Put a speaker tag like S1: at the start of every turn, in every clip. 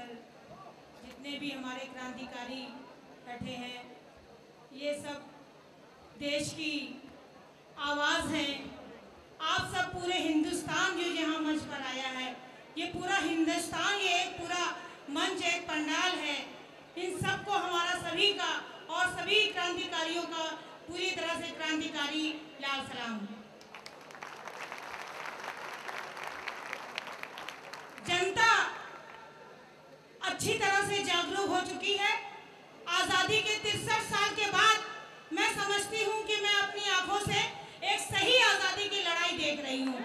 S1: इधर जितने भी हमारे क्रांतिकारी बैठे हैं, ये सब देश की आवाज़ हैं। आप सब पूरे हिंदुस्तान जो यहाँ मंच पर आया है, ये पूरा हिंदुस्तान, ये एक पूरा मंच, एक पंडाल है। इन सबको हमारा सभी का और सभी क्रांतिकारियों का पूरी तरह से क्रांतिकारी लाल सलाम। जनता अच्छी तरह से जागरूक हो चुकी है। आज़ादी के 63 साल के बाद मैं समझती हूँ कि मैं अपनी आंखों से एक सही आज़ादी की लड़ाई देख रही हूँ।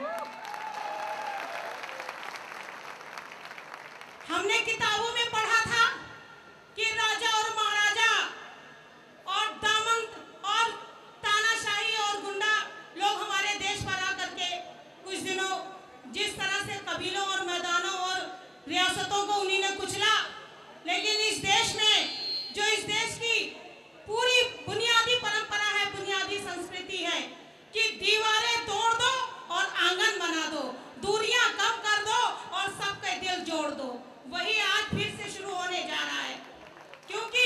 S1: हमने किताबों में पढ़ा था कि राजा और महाराजा और दामन और तानाशाही और गुंडा लोग हमारे देश पर आकर के कुछ दिनों जिस तरह से कबीलों और मैदानों और रियासतों को उन्हीं ने कुचला, लेकिन इस देश में जो इस देश की पूरी बुनियादी परंपरा है, बुनियादी संस्कृति है कि दीवारें तोड़ दो और आंगन बना दो, दूरियां कम कर दो और सबके दिल जोड़ दो। वही आज फिर से शुरू होने जा रहा है, क्योंकि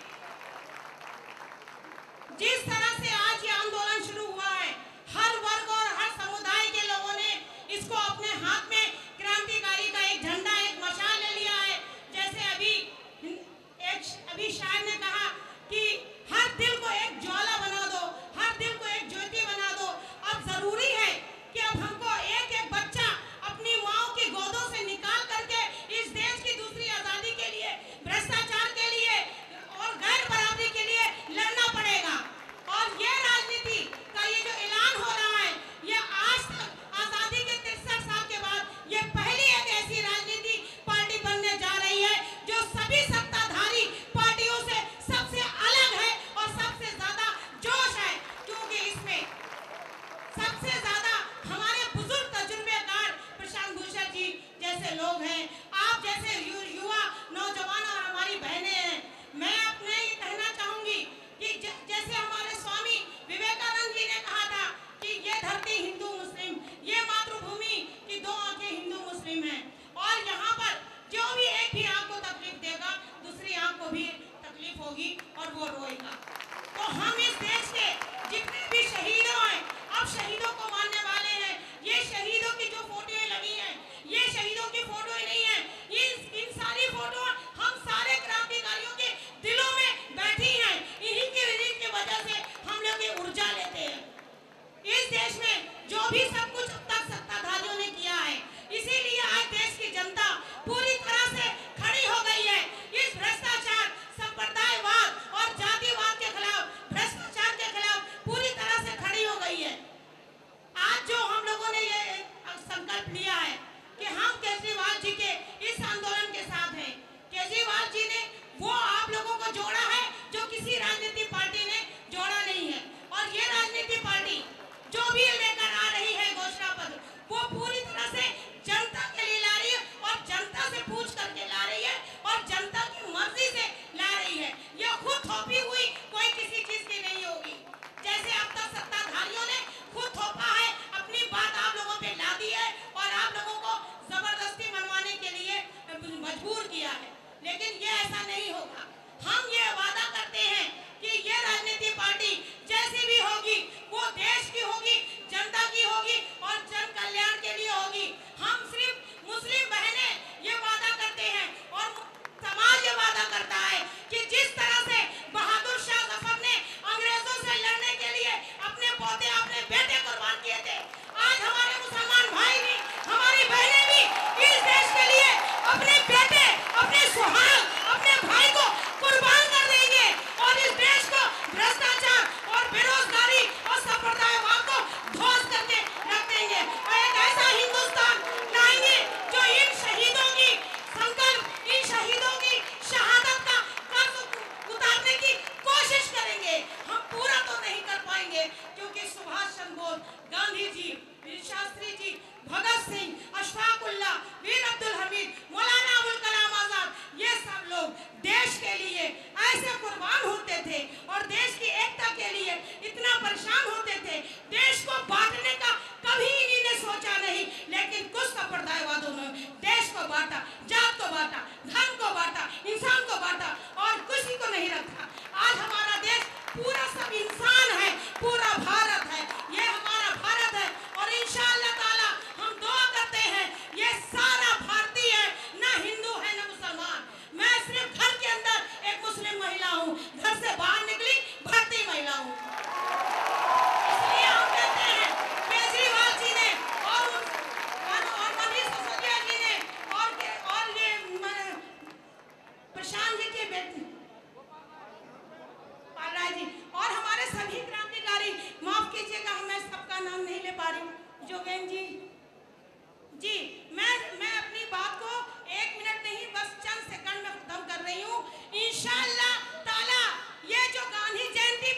S1: जिस तरह से आज ये आंदोलन शुरू हुआ है, हर वर्ग और हर समुदाय के लोगों ने इसको अपने हाथ में क्रांतिकारी का एक झंडा, एक मशाल ले लिया है। जैसे अभी शायर ने कहा कि हर दिल को एक ज्वाला बना दो, हर दिल को एक ज्योति बना दो। अब जरूरी है कि अब हमको एक एक बच्चा अपनी माओ की गोदों से निकाल करके इस देश की दूसरी आज़ादी के लिए, भ्रष्टाचार के लिए और गैर बराबरी के लिए लड़ना पड़ेगा। और ये राजनीति का ये जो ऐलान हो रहा है, ये आज तक आज़ादी के 63 साल के बाद ये पहली एक ऐसी राजनीति पार्टी बनने जा रही है जो सभी सत्ताधारी पार्टियों से सबसे अलग है और सबसे ज्यादा जोश है, क्योंकि इसमें सबसे ज्यादा हमारे बुजुर्ग तजुर्बेकार प्रशांत भूषण जी जैसे लोग हैं, आप जैसे युवा नौजवान और हमारी बहनें हैं। मैं अपने ये कहना चाहूंगी कि जैसे हमारे स्वामी विवेकानंद जी ने कहा था कि ये धरती हिंदू मुस्लिम, ये मातृभूमि की दो आंखें हिंदू मुस्लिम हैं, और यहाँ पर जो भी एक भी आंख को तकलीफ देगा, दूसरी आंख को भी तकलीफ होगी और वो रोएगा। तो हम इस देश के जितने भी शहीदों हैं, अब शहीदों को मानने वाले हैं, ये शहीदों की जो फोटोएं लगी हैं, ये शहीदों की फोटोएं नहीं है, इन सारी फोटो हम सारे क्रांतिकारियों के दिलों में बैठी हैं। इन्हीं की वजह से हम लोग ये ऊर्जा लेते हैं। इस देश में जो भी सब कुछ अब तक सत्ताधारियों ने किया है, इसीलिए आज देश की जनता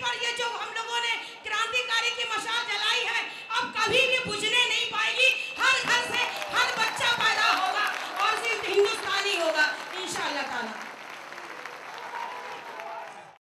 S1: पर ये जो हम लोगों ने क्रांतिकारी की मशाल जलाई है अब कभी भी बुझने नहीं पाएगी। हर घर से हर बच्चा पैदा होगा और सिर्फ हिंदुस्तानी होगा इंशाअल्लाह ताला।